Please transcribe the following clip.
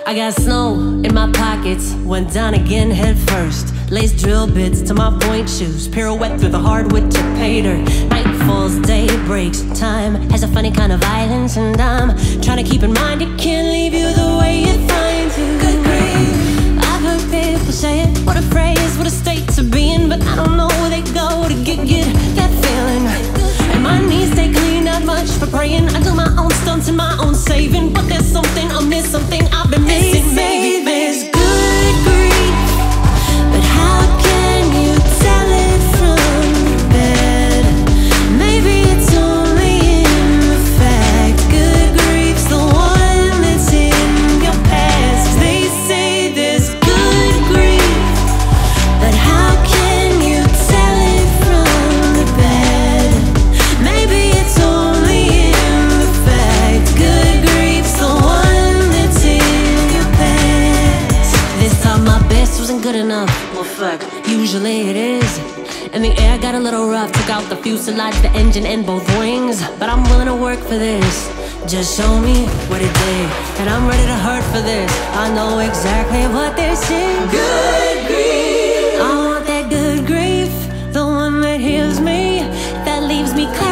I got snow in my pockets, went down again head first. Lace drill bits to my point shoes, pirouette through the hardwood to pay dirt. Night falls, day breaks, time has a funny kind of violence, and I'm trying to keep in mind it can't leave you the way it finds you. Good grief, I've heard people say it, what a phrase, what a state to be in, but I don't know where they go to get that feeling. And my knees stay clean, not much for praying. I do my own stunts and my own saving, but there's something I miss, something I've been missing. Maybe there's good grief, but how can you tell it from the bed? Maybe it's only in the fact. Good grief's the one that's in your past. They say there's good grief, but how can you tell it from the bed? Maybe it's only in the fact. Good grief's the one that's in your past. This time my best wasn't good enough. Well, fuck, usually it is. And the air got a little rough, took out the fuselage, the engine, and both wings. But I'm willing to work for this. Just show me what it did, and I'm ready to hurt for this. I know exactly what this is. Good grief, I want that good grief, the one that heals me, that leaves me clear.